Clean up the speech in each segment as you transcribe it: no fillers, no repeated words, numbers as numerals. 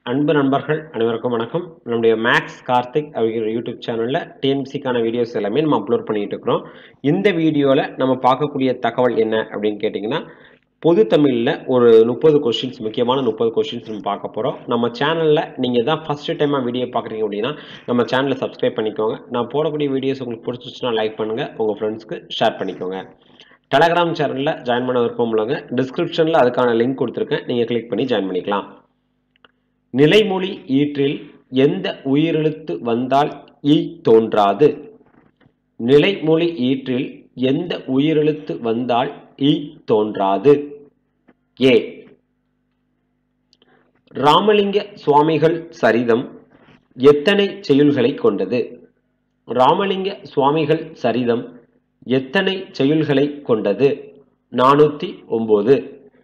அன்பு நண்பர்கள் அனைவருக்கும் வணக்கம். நம்முடைய மேக்ஸ் கார்த்திக் அப்படிங்கிற யூடியூப் சேனல்ல டிஎன்பிசிக்கான வீடியோஸ் எல்லாமே நம்ம அப்லோட் பண்ணிட்டு இருக்கிறோம். இந்த வீடியோல நம்ம பார்க்கக்கூடிய தகவல் என்ன அப்படின்னு கேட்டிங்கன்னா, பொது தமிழ்ல ஒரு 30 கொஸ்டின்ஸ், முக்கியமான 30 கொஸ்டின்ஸ் நம்ம பார்க்க போறோம். நம்ம சேனல்ல நீங்க தான் ஃபர்ஸ்ட் டைமா வீடியோ பார்க்குறீங்க அப்படின்னா நம்ம சேனலை சப்ஸ்கிரைப் பண்ணிக்கோங்க. நான் போடக்கூடிய வீடியோஸ் உங்களுக்கு பிடிச்சிச்சுன்னா லைக் பண்ணுங்க, உங்க ஃப்ரெண்ட்ஸ்க்கு ஷேர் பண்ணிக்கோங்க. டெலகிராம் சேனல்ல ஜாயின் பண்ண விருப்பம் உள்ளவங்க டிஸ்கிரிப்ஷன்ல அதுக்கான லிங்க் கொடுத்துருக்கேன், நீங்க கிளிக் பண்ணி ஜாயின் பண்ணிக்கலாம். நிலைமொழி ஈற்றில் எந்த உயிரெழுத்து வந்தால் ஈ தோன்றாது? நிலைமொழி ஈற்றில் எந்த உயிரெழுத்து வந்தால் ஈ தோன்றாது? ஏ. ராமலிங்க சுவாமிகள் சரிதம் எத்தனை செய்யுள்களை கொண்டது? ராமலிங்க சுவாமிகள் சரிதம் எத்தனை செய்யுள்களை கொண்டது? 409.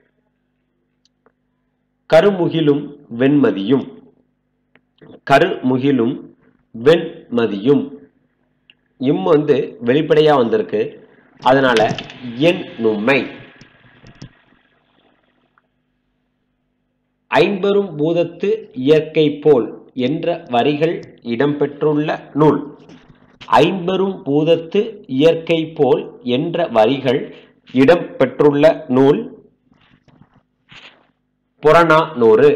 கருமுகிலும் வெண்மதியும். கருமுகிலும் வெண்மதியும் இம் வெளிப்படையா வந்திருக்கு, அதனால என் நுண்மை. ஐம்பெரும் பூதத்து இயற்கை போல் என்ற வரிகள் இடம்பெற்றுள்ள நூல். ஐம்பெரும் பூதத்து இயற்கை போல் என்ற வரிகள் இடம்பெற்றுள்ள நூல் புறநானூறு.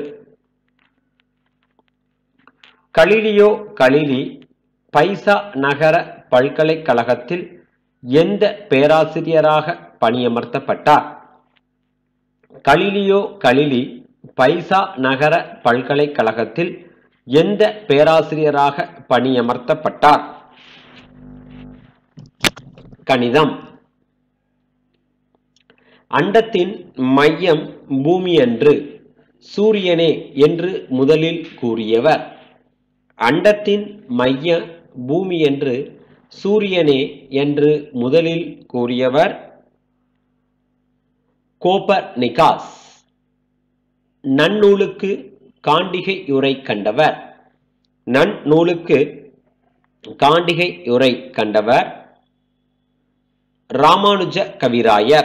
கலீலியோ கலிலி பைசா நகர பல்கலைக்கழகத்தில் எந்த பேராசிரியராக பணியமர்த்தப்பட்டார்? கலீலியோ கலிலி பைசா நகர பல்கலைக்கழகத்தில் எந்த பேராசிரியராக பணியமர்த்தப்பட்டார்? கணிதம். அண்டத்தின் மையம் பூமி அன்று, சூரியனே என்று முதலில் கூறியவர். அண்டத்தின் மைய பூமி என்று, சூரியனே என்று முதலில் கூறியவர் கோப்பர்நிக்கஸ். நன்னூலுக்கு காண்டிகை உரை கண்டவர். நன்னூலுக்கு காண்டிகை உரை கண்டவர் ராமானுஜ கவிராயர்.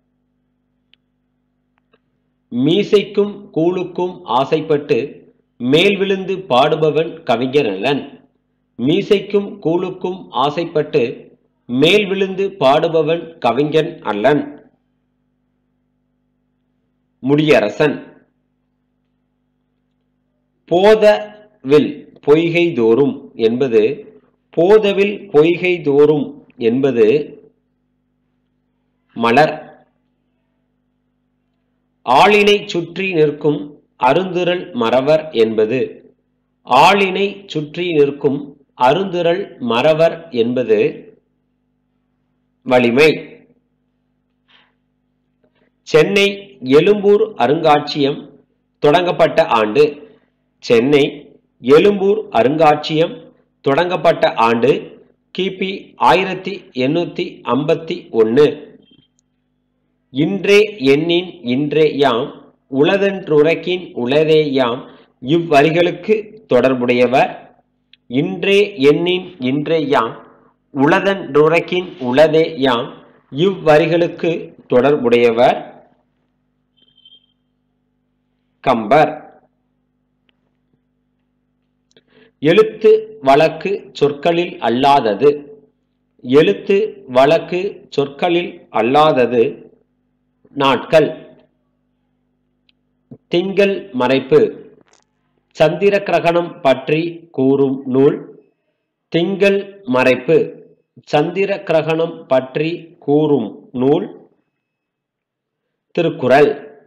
மீசைக்கும் கூழுக்கும் ஆசைப்பட்டு மேல் விழுந்து பாடுபவன் கவிஞர் அல்லன். மீசைக்கும் கூழுக்கும் ஆசைப்பட்டு மேல் விழுந்து பாடுபவன் கவிஞன் அல்லன். முடியரசன். போதவில் பொய்கை தோறும் என்பது, போதவில் பொய்கை தோறும் என்பது மலர். ஆளினை சுற்றி நிற்கும் அருந்திரள் மறவர் என்பது, ஆளினை சுற்றி நிற்கும் அருந்திரள் மறவர் என்பது வலிமை. சென்னை எழும்பூர் அருங்காட்சியம் தொடங்கப்பட்ட ஆண்டு. சென்னை எழும்பூர் அருங்காட்சியம் தொடங்கப்பட்ட ஆண்டு கிபி 1851. இன்றே எண்ணின் இன்றே யாம், உளதென்றுரைக்கின் உளதே யாம் இவ்வரிகளுக்கு தொடர்புடையவர். இன்றே எண்ணின் இன்றே யாம், உளதென்றுரைக்கின் உளதே யாம் இவ்வரிகளுக்கு தொடர்புடையவர் கம்பர். எழுத்து வழக்கு சொற்களில் அல்லாதது. எழுத்து வழக்கு சொற்களில் அல்லாதது நாட்கள். திங்கள் மறைப்பு சந்திர கிரகணம் பற்றி கூறும் நூல். திங்கள் மறைப்பு சந்திர கிரகணம் பற்றி கூறும் நூல் திருக்குறள்.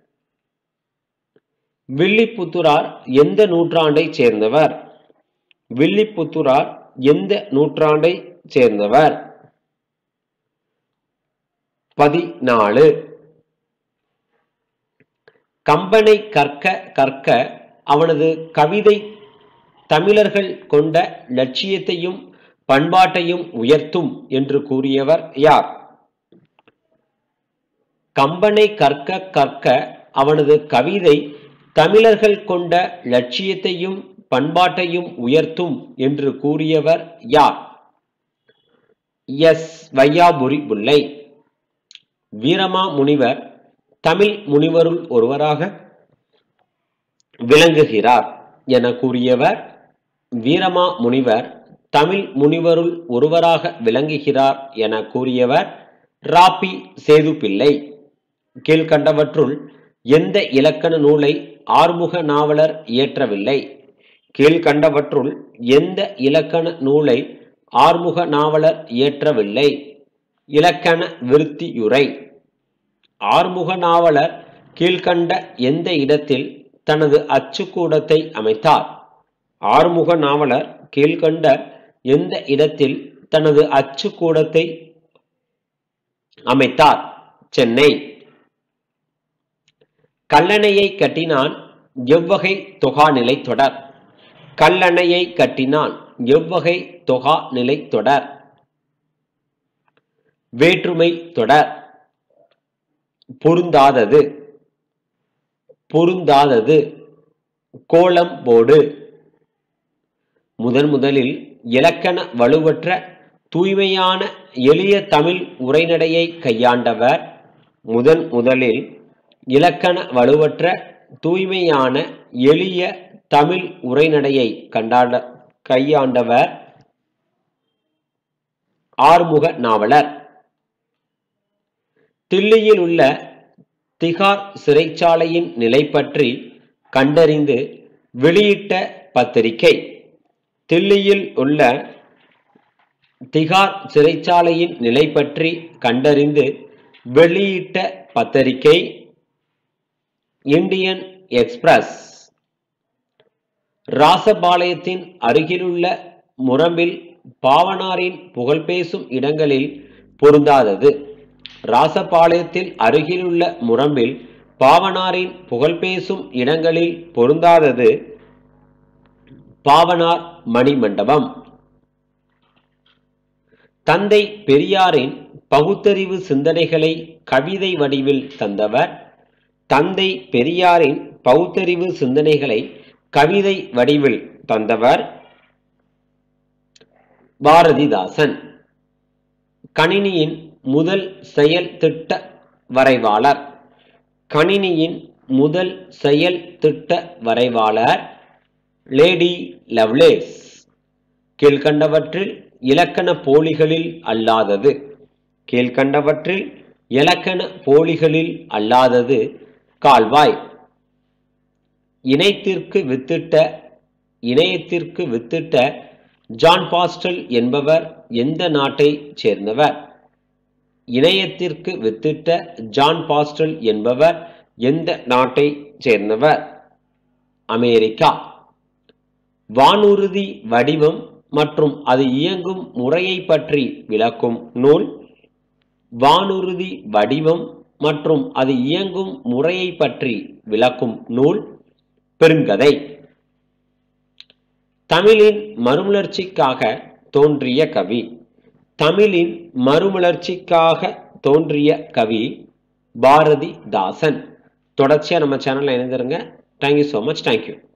வில்லிபுத்தூரார் எந்த நூற்றாண்டை சேர்ந்தவர்? வில்லிபுத்தூரார் எந்த நூற்றாண்டை சேர்ந்தவர்? 14. கம்பனை கற்க கற்க அவனது கவிதை தமிழர்கள் கொண்ட லட்சியத்தையும் பண்பாட்டையும் உயர்த்தும் என்று கூறியவர் யார்? கம்பனை கற்க கற்க அவனது கவிதை தமிழர்கள் கொண்ட லட்சியத்தையும் பண்பாட்டையும் உயர்த்தும் என்று கூறியவர் யார்? எஸ். வையாபுரி பிள்ளை. வீரமா முனிவர் தமிழ் முனிவருள் ஒருவராக விளங்குகிறார். என கூறியவர் வீரமா முனிவர் தமிழ் முனிவருள் ஒருவராக விளங்குகிறார் என கூறியவர் ராபி சேதுப்பிள்ளை. கீழ்கண்டவற்றுள் எந்த இலக்கண நூலை ஆறுமுக நாவலர் இயற்றவில்லை? கீழ்கண்டவற்றுள் எந்த இலக்கண நூலை ஆறுமுக நாவலர் இயற்றவில்லை? இலக்கண விருத்தியுரை. ஆறுமுக நாவலர் கீழ்கண்ட எந்த இடத்தில் தனது அச்சுக்கூடத்தை அமைத்தார்? ஆறுமுக நாவலர் கீழ்கண்ட எந்த இடத்தில் தனது அச்சுக்கூடத்தை அமைத்தார்? சென்னை. கல்லணையை கட்டினான் எவ்வகை தொகாநிலை தொடர்? கல்லணையை கட்டினான் எவ்வகை தொகாநிலை தொடர்? வேற்றுமை தொடர். பொருந்தாதது. பொருந்தாதது. கோலம் போடு. முதலில் இலக்கண வலுவற்ற தூய்மையான எளிய தமிழ் உரைநடையை கையாண்டவர். முதலில் இலக்கண வலுவற்ற தூய்மையான எளிய தமிழ் உரைநடையை கையாண்டவர் ஆறுமுக நாவலர். தில்லியில் உள்ள திகார் சிறைச்சாலையின் நிலை பற்றி கண்டறிந்து வெளியிட்ட பத்திரிகை. தில்லியில் உள்ள திகார் சிறைச்சாலையின் நிலை பற்றி கண்டறிந்து வெளியிட்ட பத்திரிகை இந்தியன் எக்ஸ்பிரஸ். ராசபாளையத்தின் அருகிலுள்ள முரம்பில் பாவனாரின் புகழ் பேசும் இடங்களில் பொருந்தாதது. ராசபாளையத்தில் அருகிலுள்ள முரம்பில் பாவனாரின் புகழ் பேசும் இடங்களில் பொருந்தாதது பாவனார் மணிமண்டபம். தந்தை பெரியாரின் பகுத்தறிவு சிந்தனைகளை கவிதை வடிவில் தந்தவர். தந்தை பெரியாரின் பகுத்தறிவு சிந்தனைகளை கவிதை வடிவில் தந்தவர் பாரதிதாசன். கணினியின் முதல் செயல் திட்ட வரைவாளர். கணினியின் முதல் செயல் திட்ட வரைவாளர் லேடி லவ்லேஸ். கீழ்கண்டவற்றில் இலக்கண போலிகளில் அல்லாதது. கீழ்கண்டவற்றில் இலக்கண போலிகளில் அல்லாதது கால்வாய். இணையத்திற்கு வித்திட்ட ஜான் பாஸ்டல் என்பவர் எந்த நாட்டை சேர்ந்தவர்? இணையத்திற்கு வித்திட்ட ஜான் பாஸ்டல் என்பவர் எந்த நாட்டை சேர்ந்தவர்? அமெரிக்கா. வானூர்தி வடிவம் மற்றும் அது இயங்கும் முறையை பற்றி விளக்கும் நூல். வானூர்தி வடிவம் மற்றும் அது இயங்கும் முறையை பற்றி விளக்கும் நூல் பெருங்கதை. தமிழின் மறுமலர்ச்சிக்காக தோன்றிய கவி. தமிழின் மறுமலர்ச்சிக்காக தோன்றிய கவி பாரதிதாசன். தொடர்ச்சியா நம்ம சேனல்ல இணைந்திருங்க. Thank you so much. தேங்க்யூ.